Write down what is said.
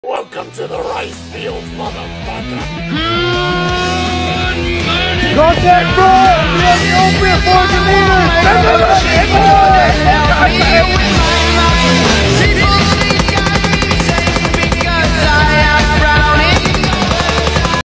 Welcome to the rice fields, motherfucker! Contact front! We have the open for the leaders!